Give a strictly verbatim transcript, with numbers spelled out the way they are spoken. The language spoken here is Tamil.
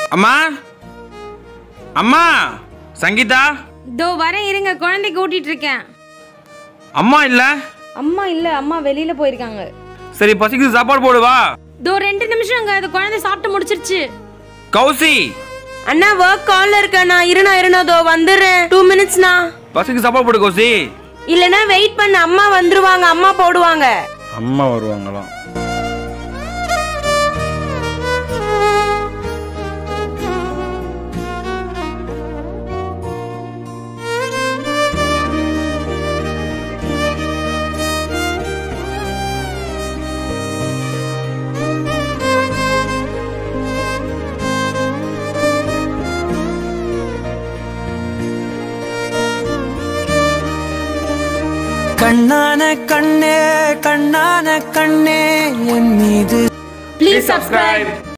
அம்மா அம்மா சங்கீதா தோ வரேன் இருங்க, குழந்தை கூட்டிட்டு இருக்கேன். அம்மா இல்ல? அம்மா இல்ல, அம்மா வெளியில போயிருக்காங்க. சரி பசிக்கு சாப்பாடு போடுவா. தோ ரெண்டு நிமிஷம்ங்க, அது குழந்தை சாப்பிட்டு முடிச்சிருச்சு. கௌசி அண்ணா வர்க் கால்ல இருக்கேண்ணா, இருண்ணா இருண்ணா தோ வந்துடுறேன். டூ மினிட்ஸ்ண்ணா. பசிக்கு சாப்பாடு போடு கௌசி. இல்லைன்னா வெயிட் பண்ண, அம்மா வந்துருவாங்க, அம்மா போடுவாங்க. அம்மா வருவாங்களாம். கண்ணான கண்ணே கண்ணான கண்ணே என் மீது ப்ளீஸ் சப்ஸ்கிரைப்.